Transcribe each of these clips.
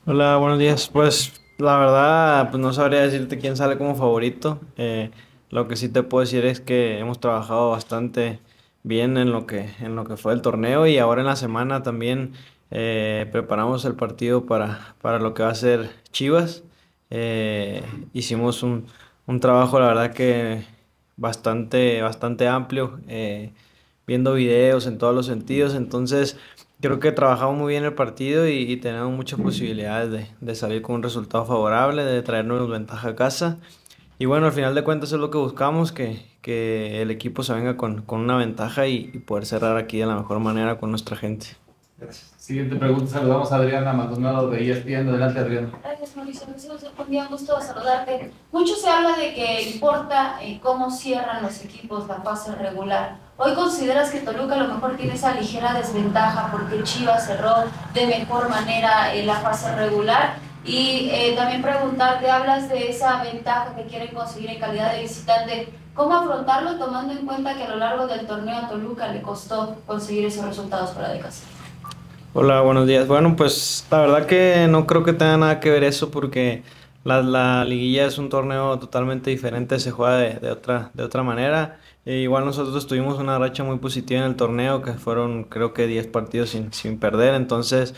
Hola, buenos días. Pues la verdad, pues no sabría decirte quién sale como favorito. Lo que sí te puedo decir es que hemos trabajado bastante bien en lo que fue el torneo y ahora en la semana también preparamos el partido para lo que va a ser Chivas. Hicimos un trabajo, la verdad que bastante amplio, viendo videos en todos los sentidos. Entonces creo que trabajamos muy bien el partido y tenemos muchas posibilidades de salir con un resultado favorable, de traernos ventaja a casa. Y bueno, al final de cuentas es lo que buscamos, que el equipo se venga con una ventaja y poder cerrar aquí de la mejor manera con nuestra gente. Gracias. Siguiente pregunta, saludamos a Adriana Maldonado de ESPN. Adelante, Adriana. Gracias, Mauricio. Un día, un gusto saludarte. Mucho se habla de que importa cómo cierran los equipos la fase regular. ¿Hoy consideras que Toluca a lo mejor tiene esa ligera desventaja porque Chivas cerró de mejor manera la fase regular? Y también preguntarte, hablas de esa ventaja que quieren conseguir en calidad de visitante. ¿Cómo afrontarlo tomando en cuenta que a lo largo del torneo a Toluca le costó conseguir esos resultados fuera de casa? Hola, buenos días. Bueno, pues la verdad que no creo que tenga nada que ver eso porque la liguilla es un torneo totalmente diferente, se juega de otra manera. Igual nosotros tuvimos una racha muy positiva en el torneo, que fueron creo que 10 partidos sin perder, entonces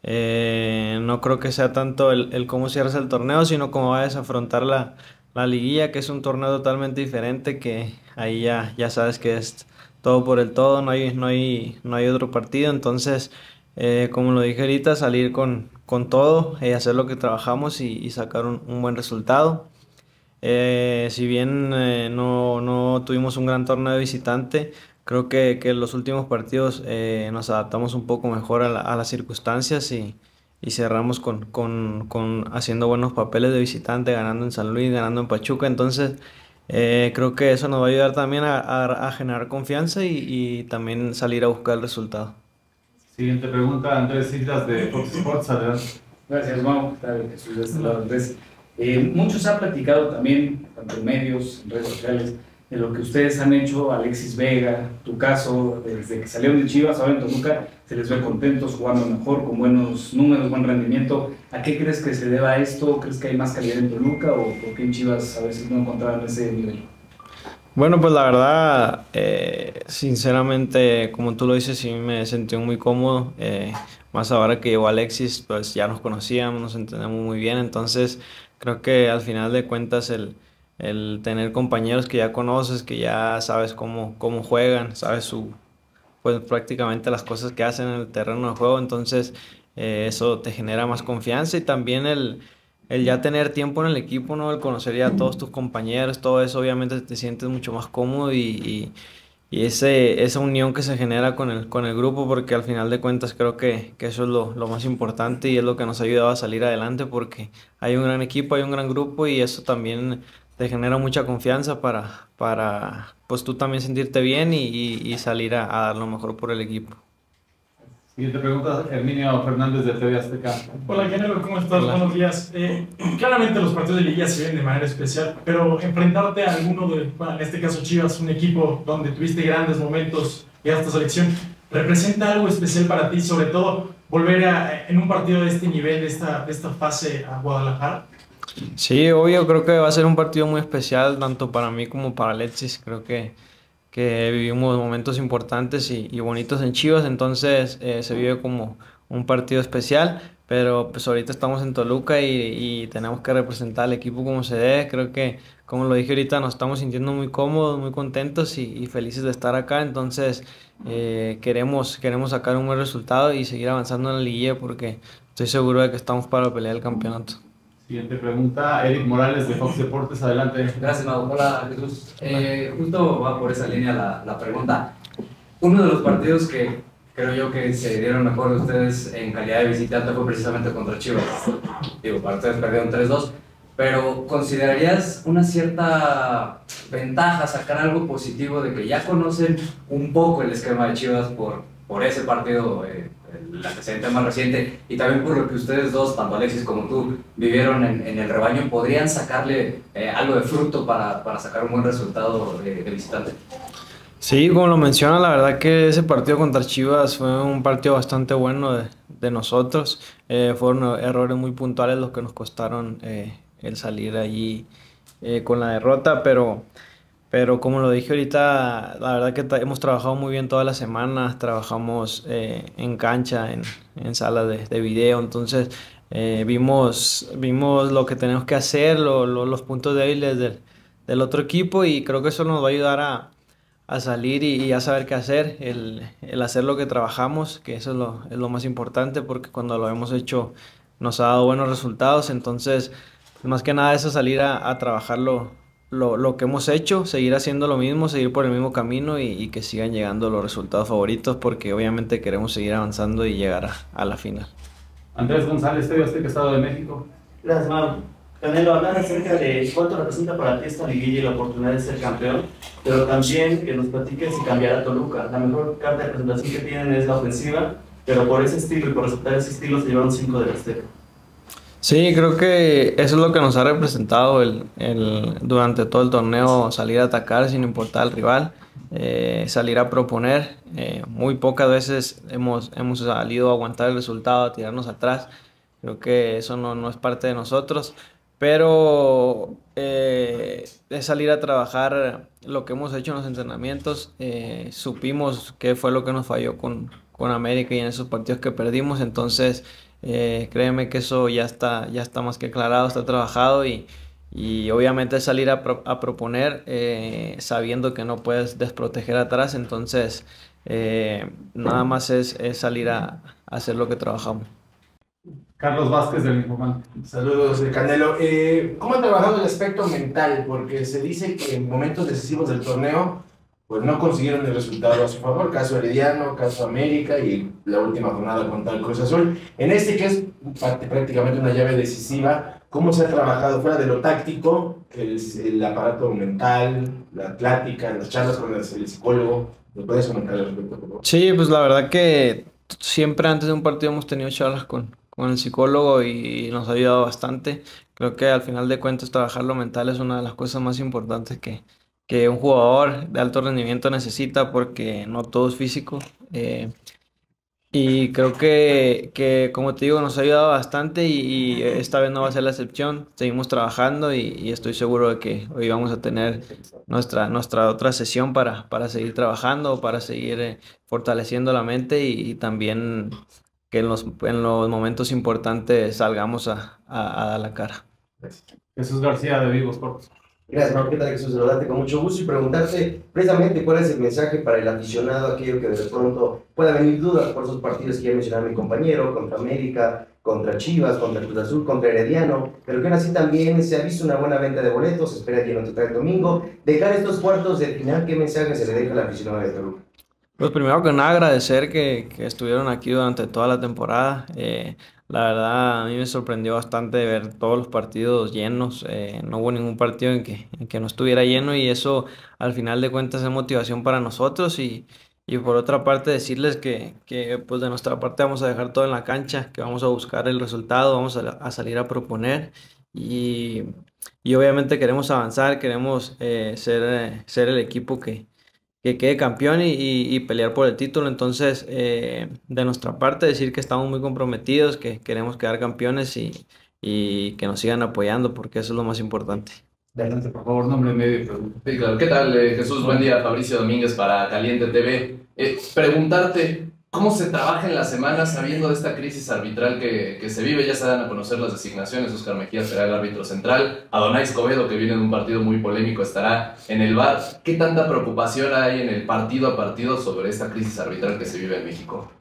no creo que sea tanto el cómo cierras el torneo, sino cómo vayas a afrontar la liguilla, que es un torneo totalmente diferente, que ahí ya sabes que es todo por el todo, no hay otro partido, entonces... como lo dije ahorita, salir con todo, hacer lo que trabajamos y sacar un buen resultado. Si bien no tuvimos un gran torneo de visitante, creo que en los últimos partidos nos adaptamos un poco mejor a las circunstancias y cerramos con haciendo buenos papeles de visitante, ganando en San Luis, ganando en Pachuca. Entonces, creo que eso nos va a ayudar también a generar confianza y también salir a buscar el resultado. Siguiente pregunta, Andrés Islas de Fox Sports. Adelante. Gracias, Mau. ¿Qué tal? Jesús de este lado, Andrés. Muchos han platicado también, tanto en medios, en redes sociales, de lo que ustedes han hecho, Alexis Vega, tu caso, desde que salieron de Chivas, ahora en Toluca, se les ve contentos, jugando mejor, con buenos números, buen rendimiento. ¿A qué crees que se deba esto? ¿Crees que hay más calidad en Toluca o por qué en Chivas a veces no encontraron ese nivel? Bueno, pues la verdad, sinceramente, como tú lo dices, sí me sentí muy cómodo. Más ahora que llegó Alexis, pues ya nos conocíamos, nos entendemos muy bien. Entonces, creo que al final de cuentas, el tener compañeros que ya conoces, que ya sabes cómo juegan, sabes pues prácticamente las cosas que hacen en el terreno de juego. Entonces, eso te genera más confianza y también el ya tener tiempo en el equipo, ¿no? El conocer ya a todos tus compañeros, todo eso, obviamente te sientes mucho más cómodo y esa unión que se genera con el grupo, porque al final de cuentas creo que eso es lo más importante y es lo que nos ha ayudado a salir adelante, porque hay un gran equipo, hay un gran grupo y eso también te genera mucha confianza para pues tú también sentirte bien y salir a dar lo mejor por el equipo. Siguiente pregunta, Herminio Fernández de TV Azteca. Hola, Canelo, ¿cómo estás? Hola. Buenos días. Claramente los partidos de Liga se ven de manera especial, pero enfrentarte a alguno bueno, en este caso Chivas, un equipo donde tuviste grandes momentos y hasta selección, ¿representa algo especial para ti, sobre todo volver en un partido de este nivel, de esta fase a Guadalajara? Sí, obvio, creo que va a ser un partido muy especial, tanto para mí como para Alexis. Creo que vivimos momentos importantes y bonitos en Chivas, entonces se vive como un partido especial, pero pues ahorita estamos en Toluca y tenemos que representar al equipo como se debe. Creo que, como lo dije ahorita, nos estamos sintiendo muy cómodos, muy contentos y felices de estar acá, entonces queremos sacar un buen resultado y seguir avanzando en la liguilla porque estoy seguro de que estamos para pelear el campeonato. Siguiente pregunta, Eric Morales de Fox Deportes. Adelante. Gracias, Mau. Hola, Jesús. Justo va por esa línea la pregunta. Uno de los partidos que creo yo que se dieron mejor de ustedes en calidad de visitante fue precisamente contra Chivas. Digo, para ustedes perdieron 3-2, pero ¿considerarías una cierta ventaja sacar algo positivo de que ya conocen un poco el esquema de Chivas por ese partido, el antecedente más reciente, y también por lo que ustedes dos, tanto Alexis como tú, vivieron en el rebaño? ¿Podrían sacarle algo de fruto para sacar un buen resultado de visitante? Sí, como lo menciona, la verdad que ese partido contra Chivas fue un partido bastante bueno de nosotros. Fueron errores muy puntuales los que nos costaron el salir allí con la derrota, pero como lo dije ahorita, la verdad que hemos trabajado muy bien todas las semanas, trabajamos en cancha, en salas de video, entonces vimos lo que tenemos que hacer, los puntos débiles del otro equipo y creo que eso nos va a ayudar a salir y a saber qué hacer, el hacer lo que trabajamos, que eso es lo más importante porque cuando lo hemos hecho nos ha dado buenos resultados, entonces más que nada eso salir a trabajar lo que hemos hecho, seguir haciendo lo mismo, seguir por el mismo camino y que sigan llegando los resultados favoritos porque obviamente queremos seguir avanzando y llegar a la final. Andrés González, TV Azteca, Estado de México. Gracias, Mau. Canelo, hablar acerca de cuánto representa para ti esta liguilla y la oportunidad de ser campeón, pero también que nos platiques si cambiará Toluca. La mejor carta de presentación que tienen es la ofensiva, pero por ese estilo y por respetar ese estilo se llevaron 5 del Azteca. Sí, creo que eso es lo que nos ha representado durante todo el torneo, salir a atacar sin importar al rival, salir a proponer. Muy pocas veces hemos salido a aguantar el resultado, a tirarnos atrás. Creo que eso no es parte de nosotros, pero es salir a trabajar lo que hemos hecho en los entrenamientos. Supimos qué fue lo que nos falló con América y en esos partidos que perdimos, entonces créeme que eso ya está más que aclarado, está trabajado y obviamente salir a proponer sabiendo que no puedes desproteger atrás, entonces nada más es salir a hacer lo que trabajamos. Carlos Vázquez del Informante. Saludos, Canelo. ¿Cómo ha trabajado el aspecto mental? Porque se dice que en momentos decisivos del torneo pues no consiguieron el resultado a su favor. Caso Herediano, caso América y la última jornada contra el Cruz Azul. En este que es prácticamente una llave decisiva, ¿cómo se ha trabajado fuera de lo táctico, el aparato mental, la plática, las charlas con el psicólogo? ¿Me puedes comentar al respecto, por favor? Sí, pues la verdad que siempre antes de un partido hemos tenido charlas con el psicólogo y nos ha ayudado bastante. Creo que al final de cuentas trabajar lo mental es una de las cosas más importantes que un jugador de alto rendimiento necesita porque no todo es físico. Y creo que, como te digo, nos ha ayudado bastante y esta vez no va a ser la excepción. Seguimos trabajando y estoy seguro de que hoy vamos a tener nuestra otra sesión para seguir trabajando, para seguir fortaleciendo la mente y también que en los momentos importantes salgamos a dar la cara. Jesús García de Vivo Sports. Gracias, Mau. ¿Qué tal, Jesús? Saludarte con mucho gusto y preguntarte precisamente cuál es el mensaje para el aficionado, aquello que de pronto pueda venir dudas por esos partidos que ya mencionaba mi compañero, contra América, contra Chivas, contra Cruz Azul, contra Herediano, pero que aún así también se ha visto una buena venta de boletos, se espera que no total el domingo. De cara a estos cuartos de final, ¿qué mensaje se le deja al aficionado de Toluca? Pues primero que nada agradecer que estuvieron aquí durante toda la temporada. La verdad a mí me sorprendió bastante ver todos los partidos llenos. No hubo ningún partido en que no estuviera lleno y eso al final de cuentas es motivación para nosotros y por otra parte decirles que pues de nuestra parte vamos a dejar todo en la cancha, que vamos a buscar el resultado, vamos a salir a proponer y obviamente queremos avanzar, queremos ser el equipo que quede campeón y pelear por el título. Entonces, de nuestra parte, decir que estamos muy comprometidos, que queremos quedar campeones y que nos sigan apoyando, porque eso es lo más importante. Adelante, por favor, nombre, medio y pregunta. Sí, claro. ¿Qué tal, Jesús? Buen día, Fabricio Domínguez para Caliente TV. Preguntarte, ¿cómo se trabaja en la semana sabiendo de esta crisis arbitral que se vive? Ya se dan a conocer las designaciones. Óscar Mejía será el árbitro central. Adonai Escobedo, que viene de un partido muy polémico, estará en el VAR. ¿Qué tanta preocupación hay en el partido a partido sobre esta crisis arbitral que se vive en México?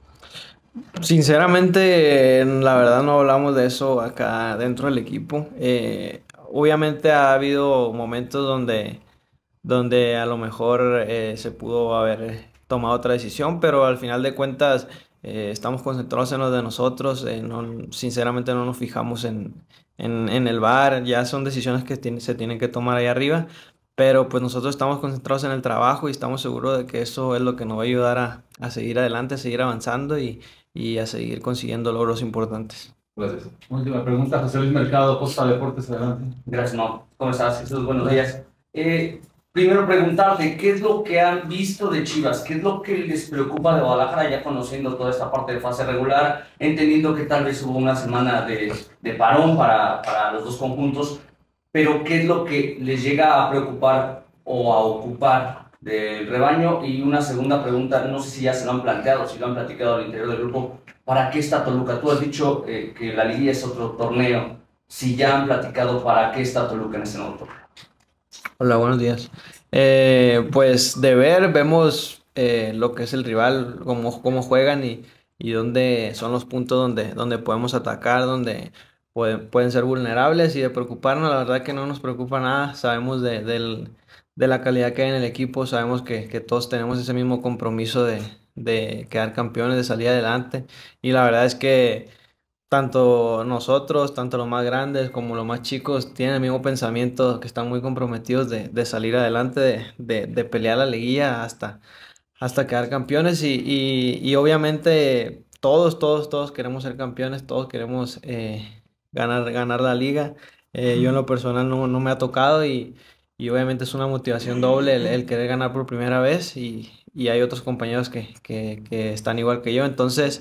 Sinceramente, la verdad no hablamos de eso acá dentro del equipo. Obviamente ha habido momentos donde a lo mejor se pudo haber tomado otra decisión, pero al final de cuentas estamos concentrados en lo de nosotros, sinceramente no nos fijamos en el VAR, ya son decisiones que se tienen que tomar ahí arriba, pero pues nosotros estamos concentrados en el trabajo y estamos seguros de que eso es lo que nos va a ayudar a seguir adelante, a seguir avanzando y a seguir consiguiendo logros importantes. Gracias. Última pregunta, José Luis Mercado, Costa Deportes, adelante. Gracias, Mau. ¿Cómo estás, Jesús? Buenos días. primero preguntarte, ¿qué es lo que han visto de Chivas? ¿Qué es lo que les preocupa de Guadalajara, ya conociendo toda esta parte de fase regular, entendiendo que tal vez hubo una semana de parón para los dos conjuntos, pero qué es lo que les llega a preocupar o a ocupar del rebaño? Y una segunda pregunta, no sé si ya se lo han planteado, si lo han platicado al interior del grupo, ¿para qué está Toluca? Tú has dicho que la liguilla es otro torneo, si ya han platicado para qué está Toluca en ese nuevo torneo. Hola, buenos días. Pues de ver, vemos lo que es el rival, cómo juegan y dónde son los puntos donde podemos atacar, donde pueden ser vulnerables, y de preocuparnos, la verdad que no nos preocupa nada. Sabemos de la calidad que hay en el equipo, sabemos que todos tenemos ese mismo compromiso de quedar campeones, de salir adelante, y la verdad es que tanto nosotros, tanto los más grandes como los más chicos, tienen el mismo pensamiento, que están muy comprometidos de salir adelante, de pelear la liguilla hasta quedar campeones. Y obviamente todos queremos ser campeones, todos queremos ganar la liga. Yo en lo personal no me ha tocado, y obviamente es una motivación doble el querer ganar por primera vez, y hay otros compañeros que están igual que yo. Entonces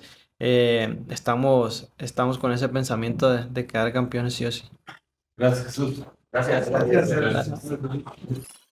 estamos con ese pensamiento de quedar campeones sí o sí. Gracias, Jesús. Gracias. Gracias.